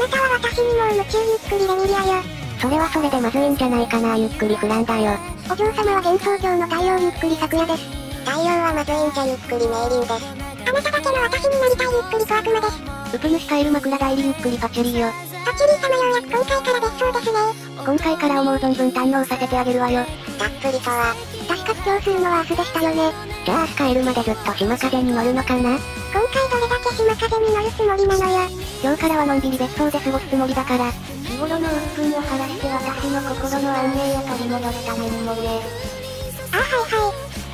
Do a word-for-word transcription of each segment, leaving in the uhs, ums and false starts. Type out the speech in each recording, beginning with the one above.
なたは私にもう夢中ゆっくりレミリアよ。 それはそれでまずいんじゃないかな。ゆっくりフランだよ。 お嬢様は幻想郷の太陽ゆっくり昨夜です。 太陽はまずいんじゃゆっくりメイリンです。 あなただけの私になりたいゆっくり小悪魔です。 ウプ主カエル枕代理ゆっくりパチュリーよ。 パチュリー様ようやく今回から別荘ですね。 今回から思う存分堪能させてあげるわよ。 たっぷりとは。確か帰郷するのは明日でしたよね。 じゃあ明日帰るまでずっと島風に乗るのかな。 今回どれだけ島風に乗るつもりなのよ。 今日からはのんびり別荘で過ごすつもりだから。日頃の鬱憤を晴らして私の心の安寧を取り戻すためにもね。 あ、はいはい。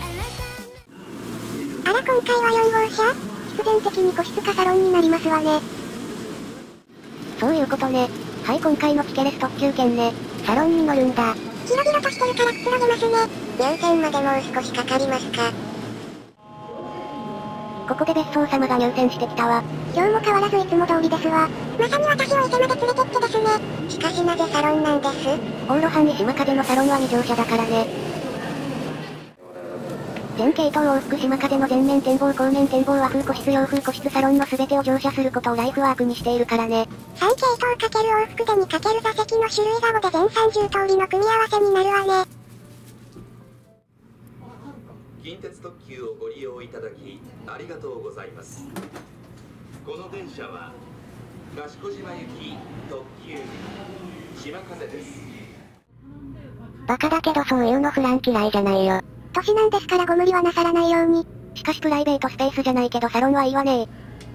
あら今回はよんごうしゃ？必然的に個室かサロンになりますわね。 そういうことね。はい今回のキケレス特急券ね。サロンに乗るんだ。 広々としてるからくつろげますね。 入線までもう少しかかりますか。ここで別荘様が入線してきたわ。 今日も変わらずいつも通りですわ。まさに私を伊勢まで連れてってですね。 しかしなぜサロンなんです？オーロハンに島風のサロンはに乗車だからね。全系統往復島風の全面展望後面展望和風個室洋風個室サロンの全てを乗車することをライフワークにしているからね。 さん系統かける往復でにかける座席の種類がごで全さんじゅう通りの組み合わせになるわね。 近鉄特急をご利用いただきありがとうございます。この電車は賢島行き特急島風です。 バカだけどそういうのフラン嫌いじゃないよ。 年なんですからご無理はなさらないように。 しかしプライベートスペースじゃないけどサロンはいいわね。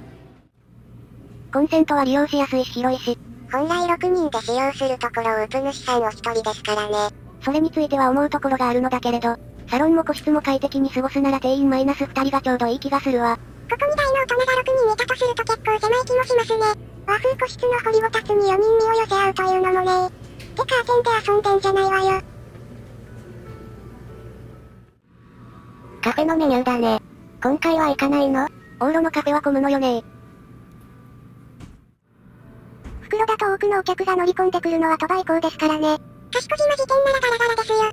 コンセントは利用しやすいし広いし。 本来ろくにんで使用するところをウプ主さんお一人ですからね。 それについては思うところがあるのだけれど、サロンも個室も快適に過ごすなら定員マイナスふたりがちょうどいい気がするわ。 ここに大の大人がろくにんいたとすると結構狭い気もしますね。和風個室の掘りごたつによにん身を寄せ合うというのもね。ってカーテンで遊んでんじゃないわよ。 カフェのメニューだね。今回は行かないの？オーロのカフェは混むのよね。 袋だと多くのお客が乗り込んでくるのは鳥羽以降ですからね。賢島時点ならガラガラですよ。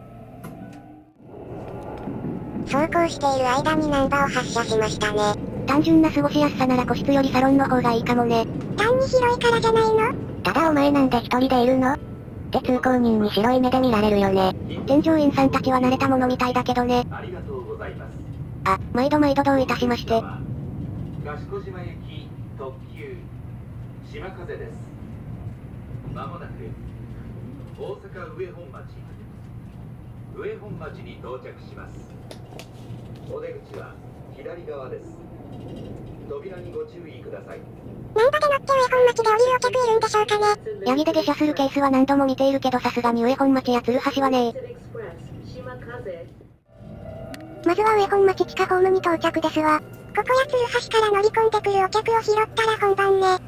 走行している間にナンバを発車しましたね。単純な過ごしやすさなら個室よりサロンの方がいいかもね。 単に広いからじゃないの？ ただお前なんで一人でいるの？って通行人に白い目で見られるよね。添乗員さんたちは慣れたものみたいだけどね。 ありがとうございます。 あ、毎度毎度どういたしまして。 賢島行き特急島風です。まもなく大阪上本町上本町に到着します。お出口は左側です。扉にご注意ください。 何度で乗って上本町で降りるお客いるんでしょうかね。 ヤギで下車するケースは何度も見ているけどさすがに上本町や鶴橋はねえ。 まずは上本町地下ホームに到着ですわ。ここや鶴橋から乗り込んでくるお客を拾ったら本番ね。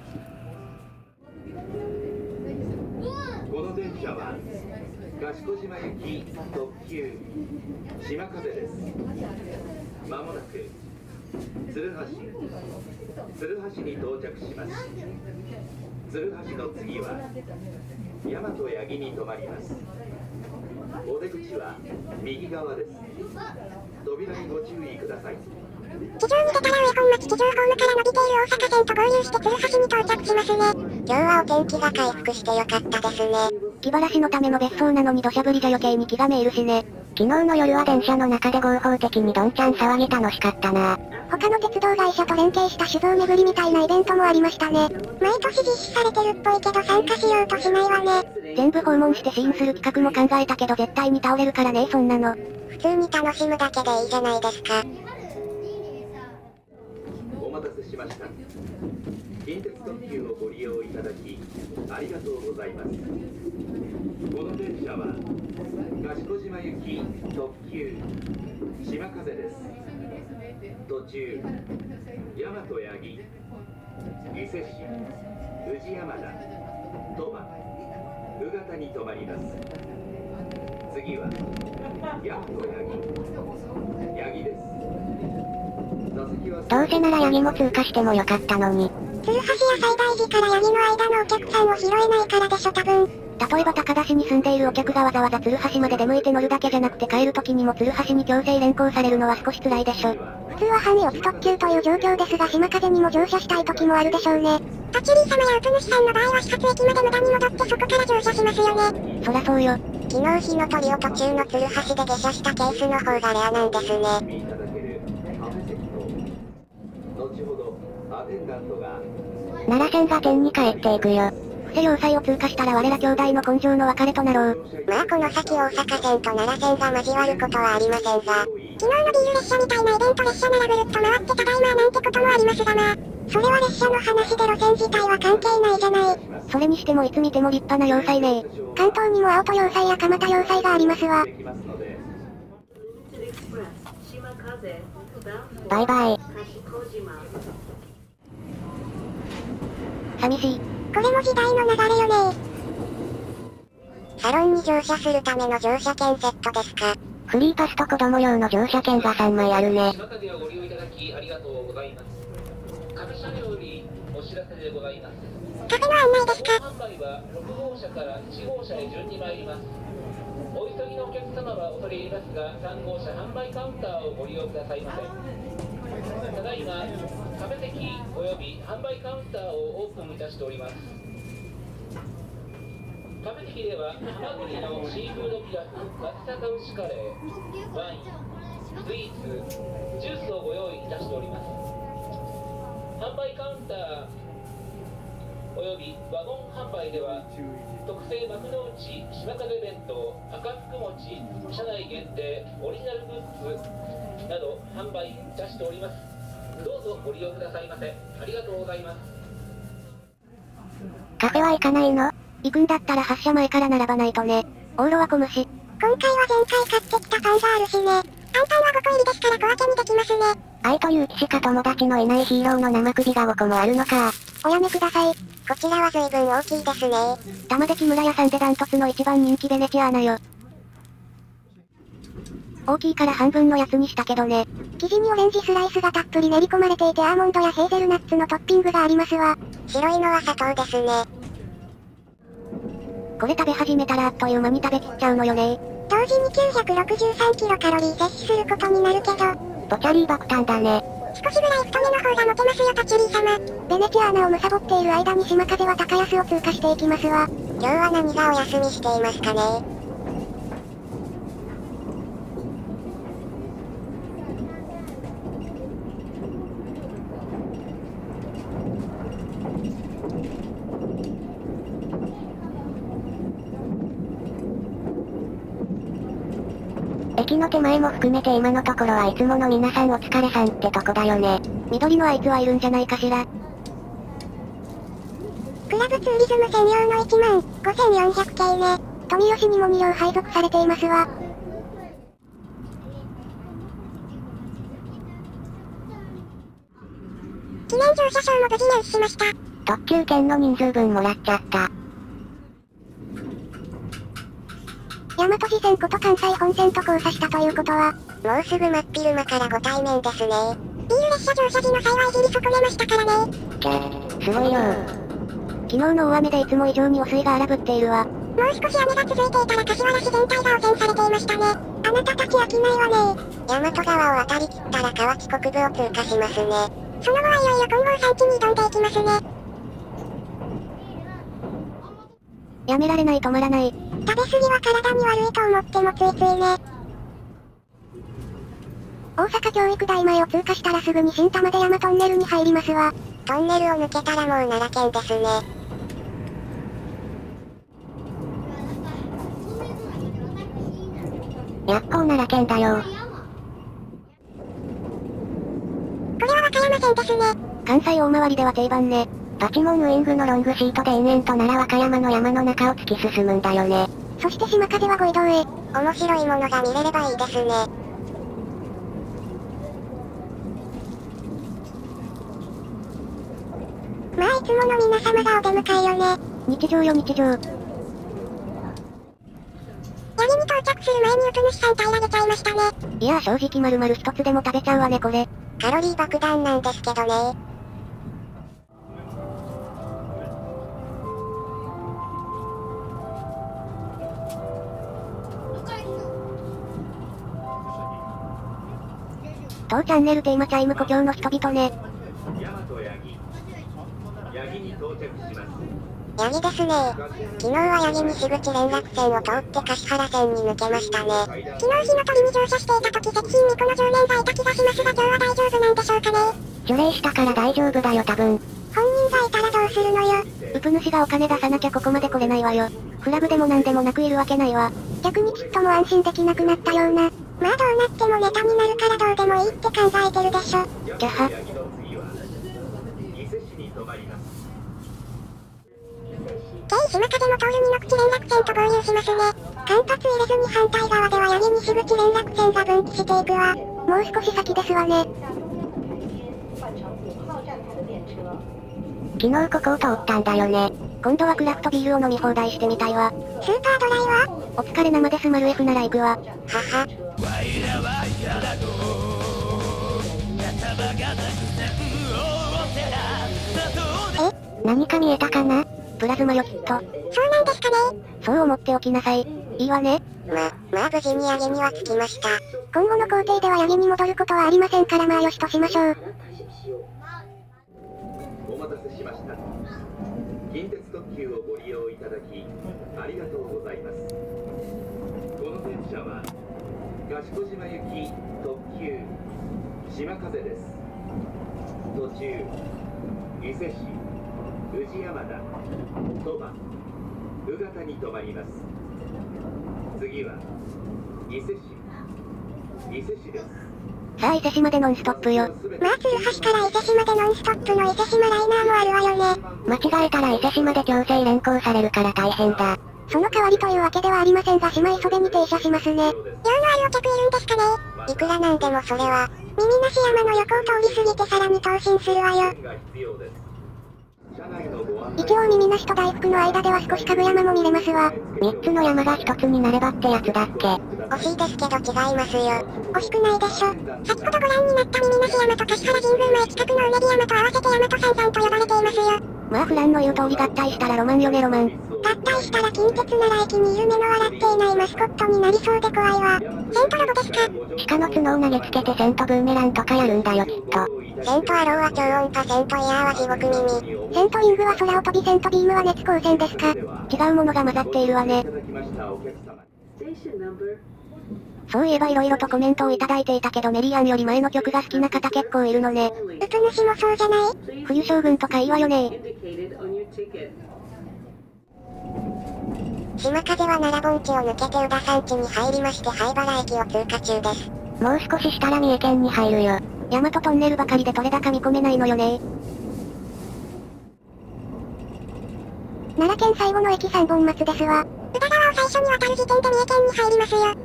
この電車は賢島行き特急島風です。まもなく鶴橋鶴橋に到着します。鶴橋の次は大和八木に停まります。お出口は右側です。扉にご注意ください。 地上に出たら上本町地上ホームから伸びている大阪線と合流して鶴橋に到着しますね。 今日はお天気が回復してよかったですね。気晴らしのための別荘なのに土砂降りじゃ余計に気がめいるしね。昨日の夜は電車の中で合法的にどんちゃん騒ぎ楽しかったな。 他の鉄道会社と連携した酒造巡りみたいなイベントもありましたね。毎年実施されてるっぽいけど参加しようとしないわね。 全部訪問して試飲する企画も考えたけど絶対に倒れるからねそんなの。 普通に楽しむだけでいいじゃないですか。 お待たせしました。近鉄特急をご利用いただきありがとうございます。この電車は賢島行き特急島風です。途中大和八木、伊勢市、宇治山田、鳥羽、宇方に停まります。次は大和八木、八木です。 どうせならヤギも通過してもよかったのに。 鶴橋や西大寺からヤギの間のお客さんを拾えないからでしょ多分。 例えば高田市に住んでいるお客がわざわざ鶴橋まで出向いて乗るだけじゃなくて帰る時にも鶴橋に強制連行されるのは少し辛いでしょ。 普通は半四つ特急という状況ですが島風にも乗車したい時もあるでしょうね。 パチュリー様やウプ主さんの場合は始発駅まで無駄に戻ってそこから乗車しますよね。 そらそうよ。 昨日火の鳥を途中の鶴橋で下車したケースの方がレアなんですね。 いただけるカフェセット。後ほどアテンダントが奈良線が天に帰っていくよ。布施要塞を通過したら我ら兄弟の根性の別れとなろう。 まあこの先大阪線と奈良線が交わることはありませんが、昨日のビール列車みたいなイベント列車ならぐるっと回ってただいまなんてこともありますがまあ、それは列車の話で路線自体は関係ないじゃない。 それにしてもいつ見ても立派な要塞ね。 関東にも青戸要塞や蒲田要塞がありますわ。 バイバイ。寂しい。 これも時代の流れよね。サロンに乗車するための乗車券セットですか。 フリーパスと子供用の乗車券がさんまいあるね。 島風をご利用いただきありがとうございます。各車両よりお知らせでございます。 カフェの案内ですか。 販売はろくごうしゃからいちごうしゃへ順に参ります。お急ぎのお客様は恐れ入りますが、さんごうしゃ販売カウンターをご利用くださいませ。ただいまカフェ席および販売カウンターをオープンいたしております。カフェ席ではハマグリのシーフードピラフ、松阪牛カレー、ワイン、スイーツ、ジュースをご用意いたしております。販売カウンターおよびワゴン販売では特製幕の内島風弁当、赤福餅、車内限定オリジナルグッズなど販売いたしております。どうぞご利用くださいませ。ありがとうございます。 カフェは行かないの？行くんだったら発車前から並ばないとね。往路は混むし。 今回は前回買ってきたパンがあるしね。アンパンはごこ入りですから小分けにできますね。 愛という騎士か友達のいないヒーローの生首がごこもあるのか。 おやめください。こちらは随分大きいですね。 玉出木村屋さんでダントツの一番人気ベネチアーナよ。大きいから半分のやつにしたけどね。 生地にオレンジスライスがたっぷり練り込まれていてアーモンドやヘーゼルナッツのトッピングがありますわ。白いのは砂糖ですね。 これ食べ始めたらあっという間に食べきっちゃうのよね。 同時にきゅうひゃくろくじゅうさんキロカロリー摂取することになるけど、 ポチャリー爆弾だね。 少しぐらい太めの方がモテますよパチュリー様。ベネチアーナを貪っている間に島風は高安を通過していきますわ。今日は何がお休みしていますかね。 駅の手前も含めて今のところはいつもの皆さんお疲れさんってとこだよね。緑のあいつはいるんじゃないかしら。 クラブツーリズム専用のいちまんごせんよんひゃくけいね。富吉にもにりょう配属されていますわ。記念乗車証も無事入手しました。 特急券の人数分もらっちゃった。 大和路線こと関西本線と交差したということは、もうすぐ真っ昼間からご対面ですね。ビール列車乗車時の際はいじり損ねましたからね。 キャー、すごいよー。昨日の大雨でいつも以上に汚水が荒ぶっているわ。 もう少し雨が続いていたら柏原市全体が汚染されていましたね。あなたたち飽きないわね。大和川を渡りきったら河内国部を通過しますね。その後はいよいよ金剛山地に挑んでいきますね。 やめられない止まらない。 食べ過ぎは体に悪いと思ってもついついね。大阪教育大前を通過したらすぐに新玉出山トンネルに入りますわ。トンネルを抜けたらもう奈良県ですね。 やっこ奈良県だよ。 これは和歌山線ですね。 関西大回りでは定番ね。パチモンウイングのロングシートで延々と奈良和歌山の山の中を突き進むんだよね。 そして島風はご移動へ。面白いものが見れればいいですね。まあいつもの皆様がお出迎えよね。 日常よ日常。 槍に到着する前にウプ主さん平らげちゃいましたね。 いやー正直丸々一つでも食べちゃうわねこれ。 カロリー爆弾なんですけどね。 当チャンネルテーマチャイム故郷の人々ね。 八木に到着します。 八木ですね。昨日は八木西口連絡線を通って橿原線に抜けましたね。昨日火の鳥に乗車していた時石品にこのじゅうねんがいた気がしますが今日は大丈夫なんでしょうかね。 除霊したから大丈夫だよ多分。 本人がいたらどうするのよ。 ウプ主がお金出さなきゃここまで来れないわよ。フラグでもなんでもなくいるわけないわ。 逆にきっともう安心できなくなったような。まあどうなってもネタになるからどうでもいいって考えてるでしょ。 じゃは。 京島風の通る二の口連絡線と合流しますね。間髪入れずに反対側では八木西口連絡線が分岐していくわ。 もう少し先ですわね。昨日ここを通ったんだよね。今度はクラフトビールを飲み放題してみたいわ。 スーパードライはお疲れ生です。マル F なら行くわ。はは。 え？何か見えたかな？プラズマよきっと。そうなんですかね。 そう思っておきなさい。いいわね。 ま、まあ無事に八木には着きました。 今後の工程では八木に戻ることはありませんからまあよしとしましょう。 お待たせしました。近鉄特急をご利用いただきありがとうございます。この電車は賢島行き特急島風です。途中伊勢市、宇治山田、鳥羽、宇方に停まります。次は伊勢市、伊勢市です。 さあ伊勢市までノンストップよ。 まあ鶴橋から伊勢市までノンストップの伊勢島ライナーもあるわよね。 間違えたら伊勢市まで強制連行されるから大変だ。 その代わりというわけではありませんが島磯部に停車しますね。用のあるお客いるんですかね。いくらなんでもそれは耳なし山の横を通り過ぎてさらに東進するわよ。一応耳なしと大福の間では少しかぐ山も見れますわ。 三つの山が一つになればってやつだっけ。 惜しいですけど違いますよ。惜しくないでしょ。先ほどご覧になった耳なし山と橿原神宮前近くのうねぎ山と合わせて大和三山と呼ばれていますよ。 まあフランの言う通り合体したらロマンよねロマン。 合体したら近鉄奈良駅にいる目の笑っていないマスコットになりそうで怖いわ。セントロボですか？ 鹿の角を投げつけてセントブーメランとかやるんだよきっと。 セントアローは超音波、セントイヤーは地獄耳。 セントウィングは空を飛び、セントビームは熱光線ですか？違うものが混ざっているわね。そういえば色々とコメントをいただいていたけどメリーアンより前の曲が好きな方結構いるのね。 ウプ主もそうじゃない？ 冬将軍とかいいわよね。 島風は奈良盆地を抜けて宇田山地に入りまして灰原駅を通過中です。 もう少ししたら三重県に入るよ。大和トンネルばかりで取れ高見込めないのよね。奈良県最後の駅三本松ですわ。 宇田川を最初に渡る時点で三重県に入りますよ。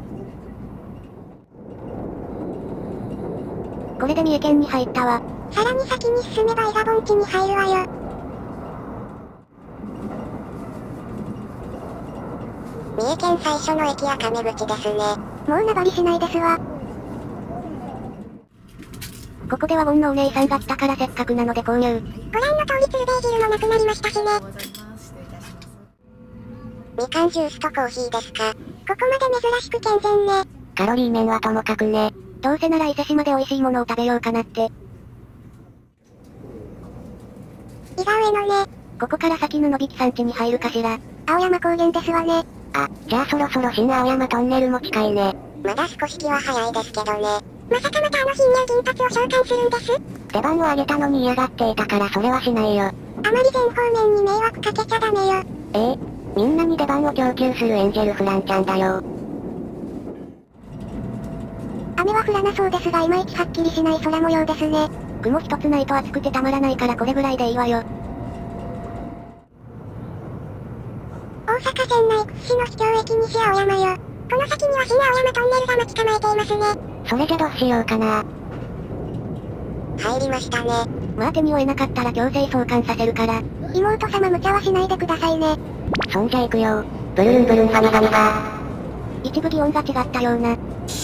これで三重県に入ったわ。 さらに先に進めば伊賀盆地に入るわよ。三重県最初の駅は亀口ですね。 もう名張りしないですわ。ここでワゴンのお姉さんが来たからせっかくなので購入。 ご覧の通り鶴瓶汁もなくなりましたしね。みかんジュースとコーヒーですか。ここまで珍しく健全ね。 カロリー面はともかくね。どうせなら伊勢島で美味しいものを食べようかなって。 伊賀上野ね。 ここから先布引山地に入るかしら。 青山高原ですわね。 あ、じゃあそろそろ新青山トンネルも近いね。 まだ少し気は早いですけどね。まさかまたあの貧乳銀髪を召喚するんです？ 出番をあげたのに嫌がっていたからそれはしないよ。 あまり全方面に迷惑かけちゃダメよ。 ええ、みんなに出番を供給するエンジェルフランちゃんだよ。 雨は降らなそうですがいまいちはっきりしない空模様ですね。 雲一つないと暑くてたまらないからこれぐらいでいいわよ。 大阪線内屈指の秘境駅西青山よ。この先には新青山トンネルが待ち構えていますね。 それじゃどうしようかな。 入りましたね。 まあ手に負えなかったら強制送還させるから。 妹様無茶はしないでくださいね。 そんじゃ行くよ。ブルーンブルーンファミファミファ。一部擬音が違ったような。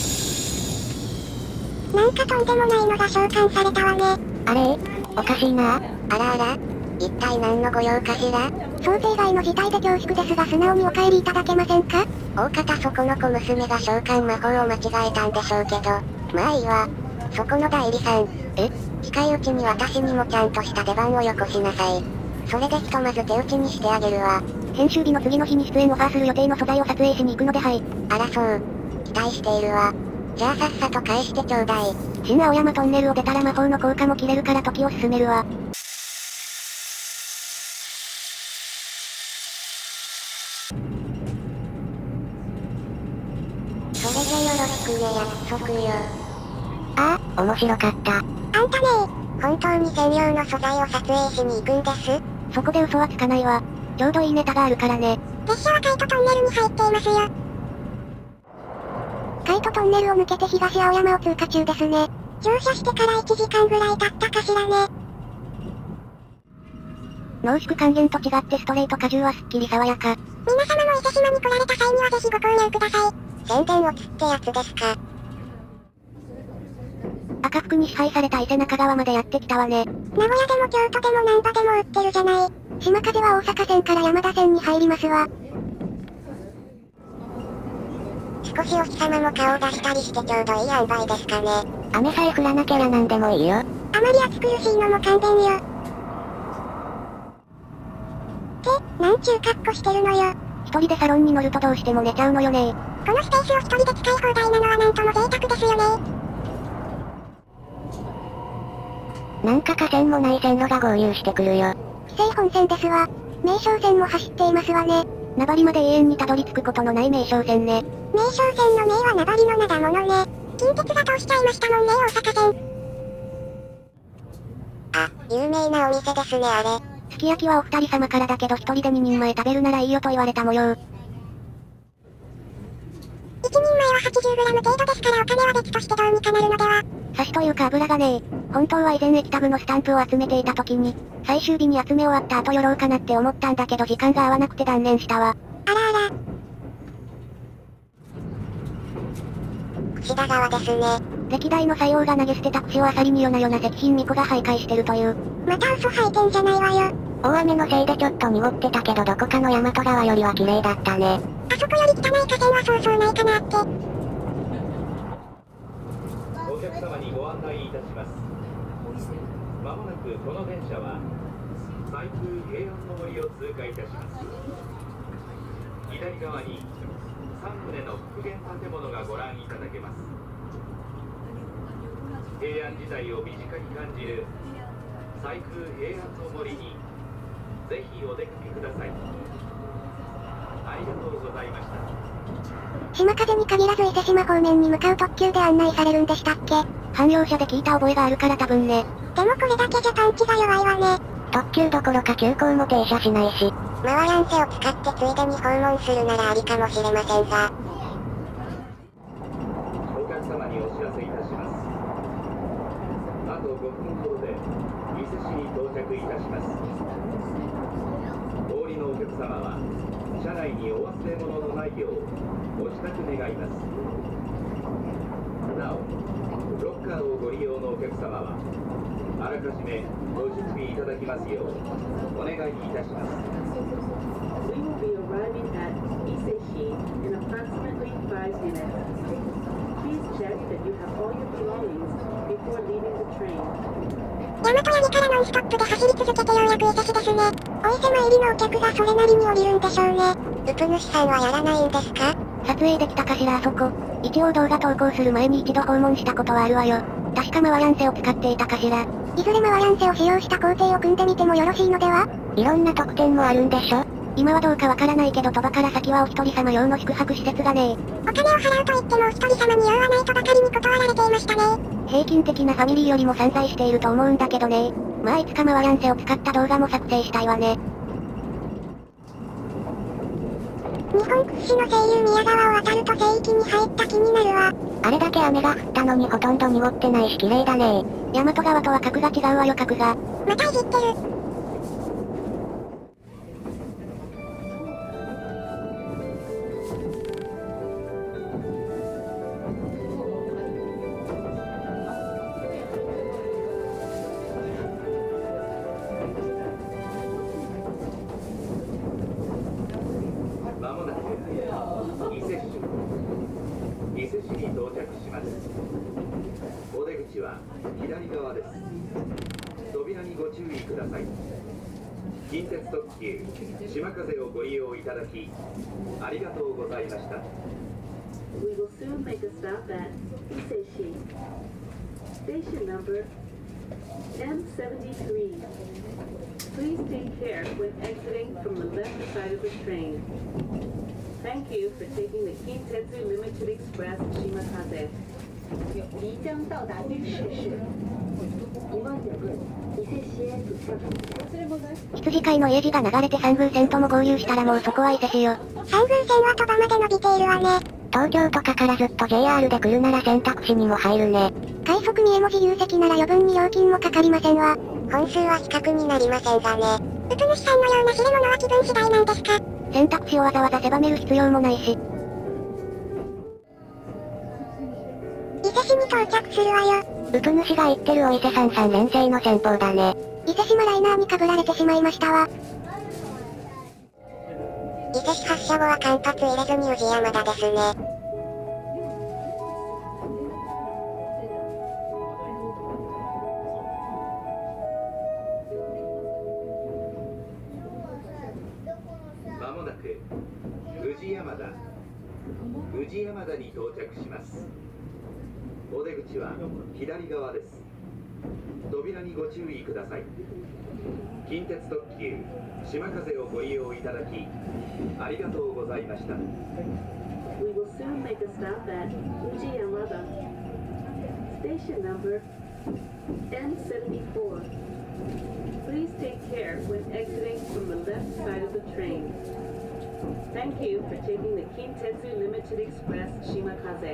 なんかとんでもないのが召喚されたわね。 あれおかしいな。 あらあら一体何のご用かしら。想定外の事態で恐縮ですが素直にお帰りいただけませんか。大方そこの小娘が召喚魔法を間違えたんでしょうけど。まあいいわ。 そこの代理さん。 え？ 近いうちに私にもちゃんとした出番をよこしなさい。それでひとまず手打ちにしてあげるわ。 編集日の次の日に出演オファーする予定の素材を撮影しに行くのではい。 あらそう。期待しているわ。じゃあさっさと返してちょうだい。 新青山トンネルを出たら魔法の効果も切れるから時を進めるわ。 それじゃよろしくね約束よ。 ああ、面白かった。 あんたねー、本当に専用の素材を撮影しに行くんです。 そこで嘘はつかないわ。ちょうどいいネタがあるからね。 列車はカイトトンネルに入っていますよ。カイトトンネルを抜けて東青山を通過中ですね。乗車してからいちじかんぐらい経ったかしらね。 濃縮還元と違ってストレート荷重はすっきり爽やか。 皆様も伊勢島に来られた際にはぜひご購入ください。宣伝をつってやつですか。 赤服に支配された伊勢中川までやってきたわね。 名古屋でも京都でも難波でも売ってるじゃない。島風は大阪線から山田線に入りますわ。少しお日様も顔を出したりしてちょうどいい塩梅ですかね。 雨さえ降らなきゃやなんでもいいよ。 あまり暑苦しいのも勘弁よ。って、なんちゅう格好してるのよ。 一人でサロンに乗るとどうしても寝ちゃうのよね。 このスペースを一人で使い放題なのはなんとも贅沢ですよね。 なんか架線もない線路が合流してくるよ。 紀勢本線ですわ。名称線も走っていますわね。 名張まで永遠にたどり着くことのない名称線ね。 名称線の名は名張の名だものね。近鉄が通しちゃいましたもんね大阪線。あ、有名なお店ですねあれ。 すき焼きはお二人様からだけど一人でににんまえ食べるならいいよと言われた模様。 いちにんまえは はちじゅうグラム 程度ですからお金は別としてどうにかなるのでは。 サシというか油がねえ。本当は以前液タグのスタンプを集めていた時に、最終日に集め終わった後寄ろうかなって思ったんだけど時間が合わなくて断念したわ。 あらあら。串田川ですね。 歴代の採用が投げ捨てた串をあさりに夜な夜な石品巫女が徘徊してるという。 また嘘吐いてんじゃないわよ。 大雨のせいでちょっと濁ってたけどどこかの大和川よりは綺麗だったね。 あそこより汚い河川はそうそうないかなって。 お客様にご案内いたします。まもなくこの電車は西空平安の森を通過いたします。左側にさん棟の復元建物がご覧いただけます。平安時代を身近に感じる西空平安の森にぜひお出かけください。ありがとうございました。 島風に限らず伊勢島方面に向かう特急で案内されるんでしたっけ？ 汎用車で聞いた覚えがあるから多分ね。 でもこれだけじゃパンチが弱いわね。 特急どころか急行も停車しないし。 回らんせを使ってついでに訪問するならありかもしれませんが。 お客様にお知らせいたします。あとごふんほどで伊勢市に到着いたします。お降りのお客様は車内にお忘れ物のないようご自宅願います。なおロッカーをご利用のお客様はあらかじめご準備いただきますようお願いいたします。 We will be arriving at Iseishi in approximately five minutes. Please check that you have all your belongings before leaving the train. 大和屋根からノンストップで走り続けてようやく伊勢市ですね。お伊勢参りのお客がそれなりに降りるんでしょうね。うぷ主さんはやらないんですか？ 撮影できたかしらあそこ。一応動画投稿する前に一度訪問したことはあるわよ。確か回らんせを使っていたかしら。 いずれ回らんせを使用した工程を組んでみてもよろしいのでは？ いろんな特典もあるんでしょ？今はどうかわからないけど鳥羽から先はお一人様用の宿泊施設がねえ。お金を払うと言ってもお一人様に用はないとばかりに断られていましたね。 平均的なファミリーよりも散財していると思うんだけどね。まあいつか回らんせを使った動画も作成したいわね。 日本屈指の声優宮川を渡ると聖域に入った気になるわ。 あれだけ雨が降ったのにほとんど濁ってないし綺麗だね。大和川とは格が違うわよ格が。 またいじってる。 まもなく伊勢市伊勢市に到着します。お出口はは左側です。扉にご注意ください。近鉄特急島風をご利用いただきありがとうございました。 We will soon make a stop at Iseishi. Station number M seventy-three. Please take care when exiting from the left side of the train. Thank you for taking the Kintetsu Limited Express Shimakaze. 即将到达御市市。にばんて分、伊勢市へ出発。 羊飼いの家路が流れて三宮線とも合流したらもうそこは伊勢市よ。 三宮線は鳥羽まで伸びているわね。 東京とかからずっと ジェイアール で来るなら選択肢にも入るね。 快速三重文字有席なら余分に料金もかかりませんわ。本数は比較になりませんがね。うつ主さんのような知れ者は気分次第なんですか。 選択肢をわざわざ狭める必要もないし。 伊勢市に到着するわよ。 うつ主が言ってるお伊勢さんさん連星の先方だね。 伊勢島ライナーに被られてしまいましたわ。伊勢市発車後は間髪入れずに宇治山田ですね。 まもなく宇治山田宇治山田に到着します。お出口は左側です。扉にご注意ください。近鉄特急島風をご利用いただきありがとうございました。 We will soon make a stop at Uji Yamada. Station number M seventy-four. Please take care when exiting from the left side of the train. Thank you for taking the Kintetsu Limited Express Shimakaze.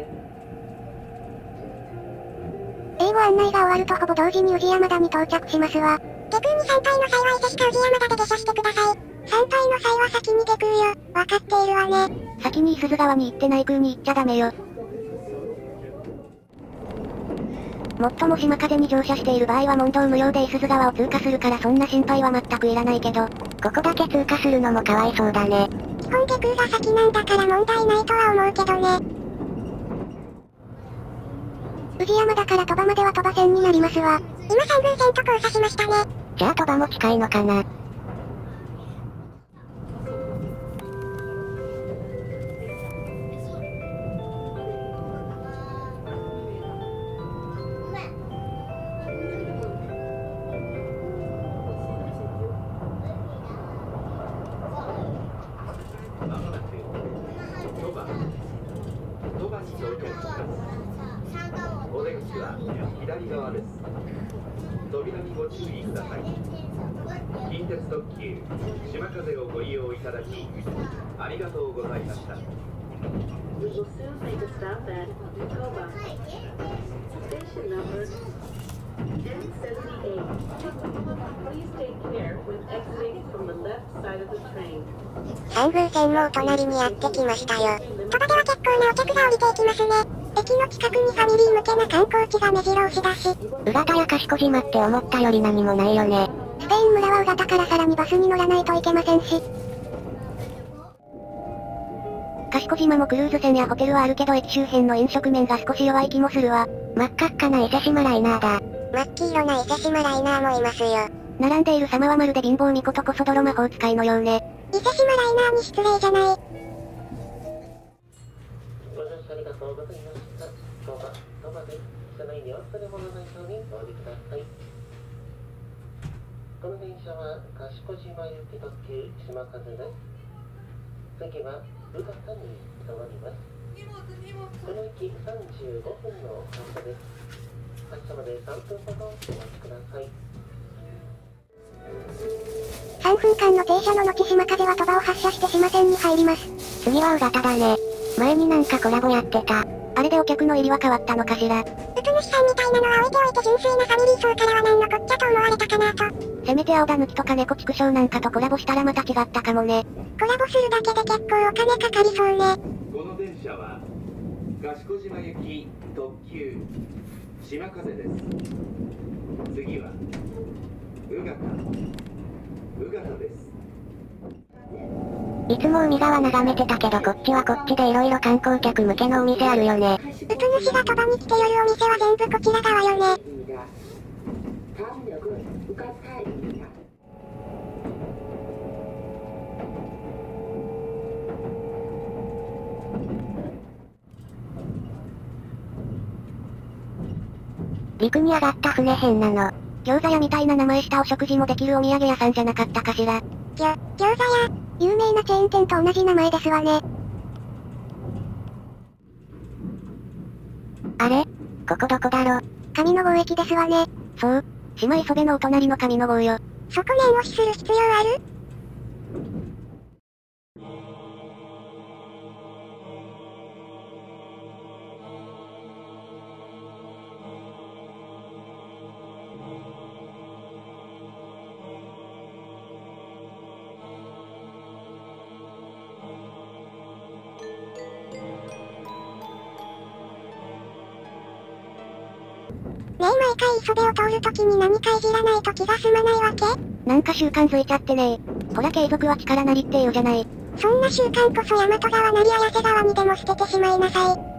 英語案内が終わるとほぼ同時に宇治山田に到着しますわ。下空に参拝の際は伊勢市か宇治山田で下車してください。参拝の際は先に下空よ。わかっているわね。 先に伊豆川に行って内空に行っちゃダメよ。もっとも島風に乗車している場合は問答無料で伊豆川を通過するからそんな心配は全くいらないけど、ここだけ通過するのもかわいそうだね。 基本下空が先なんだから問題ないとは思うけどね。宇治山田から鳥羽までは鳥羽線になりますわ。今三宮線と交差しましたね。 じゃあ鳥羽も近いのかな。 まもなく鳥羽鳥羽に到着します。お出口は左側です。扉にご注意ください。近鉄特急島風をご利用いただきありがとうございました。 We will soon make a stop at Koba. Station number M seventy-eight. Please take care when exiting from the left side of the train. 三宮線もお隣にやってきましたよ。鳥羽では結構なお客が降りていきますね。駅の近くにファミリー向けな観光地が目白押しだし。 宇方や賢島って思ったより何もないよね。 スペイン村は宇方からさらにバスに乗らないといけませんし。 賢島もクルーズ船やホテルはあるけど駅周辺の飲食面が少し弱い気もするわ。真っ赤っかな伊勢島ライナーだ。 真っ黄色な伊勢島ライナーもいますよ。 並んでいる様はまるで貧乏巫女とこそ泥魔法使いのようね。 伊勢島ライナーに失礼じゃない。 ご乗車ありがとうございました。鳥羽、鳥羽です。車内にお忘れ物ないようにお降りください。この電車は賢島行き特急島風です。次は宇方に停まります。この駅さんじゅうごふんの発車です。発車までさんぷんほどお待ちください。 さんぷんかんの停車の後島風は鳥羽を発車して島線に入ります。 次は宇方だね。前になんかコラボやってた。あれでお客の入りは変わったのかしら。 うつ主さんみたいなのは置いておいて純粋なファミリー層からは何のこっちゃと思われたかなと。 せめて青田抜きとか猫畜生なんかとコラボしたらまた違ったかもね。 コラボするだけで結構お金かかりそうね。 この電車は賢島行き特急島風です。次は宇方宇方です。 いつも海側眺めてたけどこっちはこっちで色々観光客向けのお店あるよね。 ウト主が鳥羽に来て寄るお店は全部こちら側よね。 陸に上がった船変なの。餃子屋みたいな名前したお食事もできるお土産屋さんじゃなかったかしら。 ぎょ、餃子屋。有名なチェーン店と同じ名前ですわね。 あれ？ここどこだろ？ 上野郷駅ですわね。 そう。姉妹そべのお隣の上野郷よ。 そこ念押しする必要ある？ねえ毎回磯部を通るときに何かいじらないと気が済まないわけ？ なんか習慣づいちゃってねえ。ほら継続は力なりって言うじゃない。 そんな習慣こそ大和川なり綾瀬川にでも捨ててしまいなさい。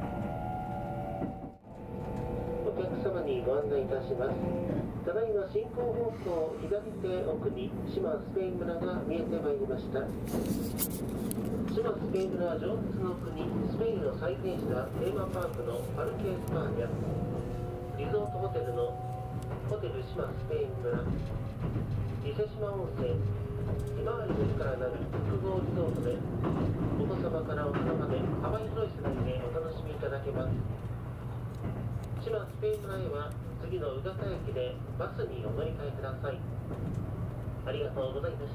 お客様にご案内いたします。ただいま進行方向左手奥に島スペイン村が見えてまいりました。島スペイン村上越の国スペインの最原始なテーマパークのパルケ・エスパーニャ、リゾートホテルのホテル島スペイン村、伊勢島温泉、ひまわりの木からなる複合リゾートで、お子様から大人まで幅広い世代でお楽しみいただけます。島スペイン村へは次の宇方駅でバスにお乗り換えください。ありがとうございました。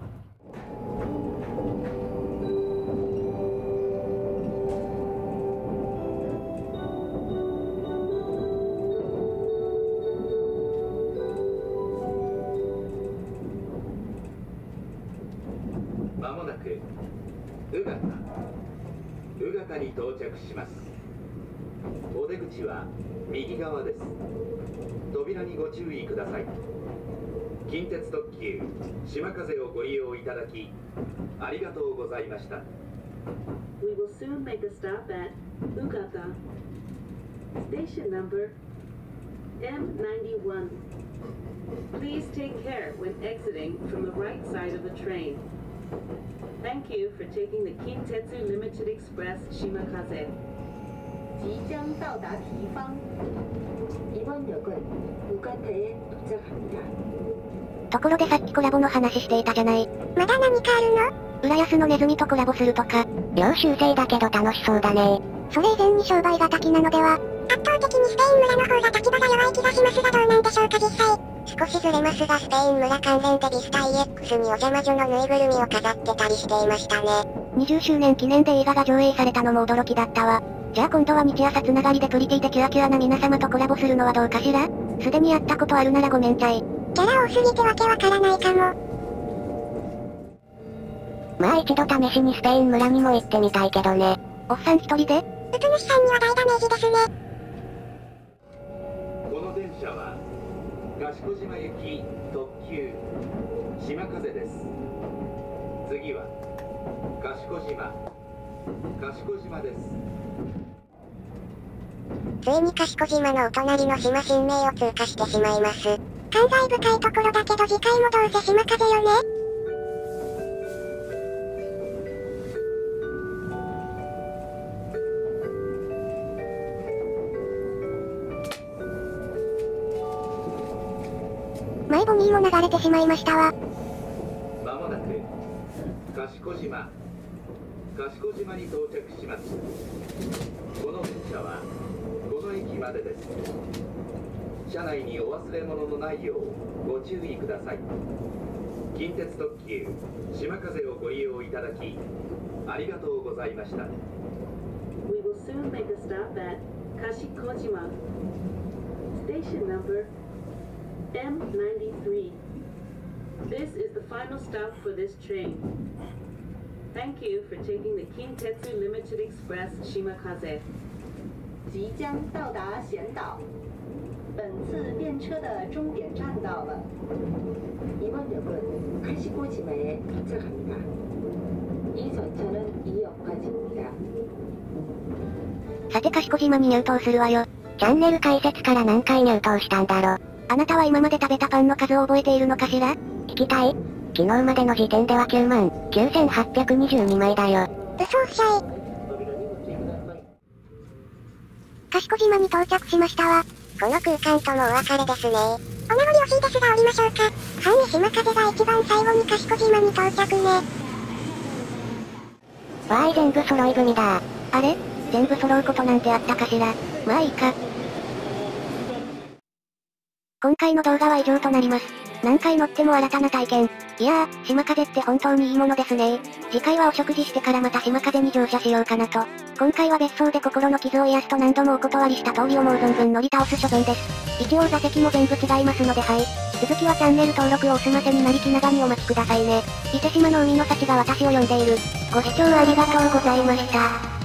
まもなく宇方宇方に到着します。お出口は右側です。扉にご注意ください。近鉄特急島風をご利用いただきありがとうございました。 We will soon make a stop at Ugata. Station number M ninety-one. Please take care when exiting from the right side of the train. Thank you for taking the Kintetsu Limited Express Shimakaze. 即将到达地方. 이번역은 우가타에 도착합니다. ところでさっきコラボの話していたじゃない。 まだ何かあるの？ 浦安のネズミとコラボするとか。領収制だけど楽しそうだね。 それ以前に商売が滝なのでは？圧倒的にスペイン村の方が滝場が弱い気がしますがどうなんでしょうか実際。 少しずれますがスペイン村関連でビスタ イーエックス にお邪魔女のぬいぐるみを飾ってたりしていましたね。 にじゅっしゅうねん記念で映画が上映されたのも驚きだったわ。じゃあ今度は日朝つながりでプリティでキュアキュアな皆様とコラボするのはどうかしら？すでにやったことあるならごめんちゃい。 キャラ多すぎてわけわからないかも。 まあ一度試しにスペイン村にも行ってみたいけどね。おっさん一人で？ ウト主さんには大ダメージですね。 この電車は賢島行き特急島風です。次は賢島賢島です。 ついに賢島のお隣の島新名を通過してしまいます。感慨深いところだけど次回もどうせ島風よね。マイボミーも流れてしまいましたわ。 まもなく賢島賢島に到着します。この電車はこの駅までです。車内にお忘れ物のないようご注意ください。近鉄特急島風をご利用いただきありがとうございました。 We will soon make a stop at Kashikojima. Station number M ninety-three. This is the final stop for this train. Thank you for taking the Kintetsu Limited Express Shimakaze. 即将到达贤岛。本次电车的终点站到了. 이번역은 가시고지마에 도착합니다. 이 전철은 이 역까지입니다. さて賢島に入島するわよ。 チャンネル開設から何回入島したんだろ。 あなたは今まで食べたパンの数を覚えているのかしら？ 聞きたい？昨日までの時点ではきゅうまんきゅうせんはっぴゃくにじゅうにまいだよ。 嘘おっしゃい。賢島に到着しましたわ。 この空間ともお別れですね。 お名残惜しいですが降りましょうか。はい、島風が一番最後に賢島に到着ね。 わーい、全部揃い踏みだ。 あれ？全部揃うことなんてあったかしら。まあいいか。今回の動画は以上となります。何回乗っても新たな体験。いやー、島風って本当にいいものですね。次回はお食事してからまた島風に乗車しようかなと。今回は別荘で心の傷を癒すと何度もお断りした通りをもう存分乗り倒す処分です。一応座席も全部違いますのではい。続きはチャンネル登録をお済ませになり気長にお待ちくださいね。伊勢島の海の幸が私を呼んでいる。ご視聴ありがとうございました。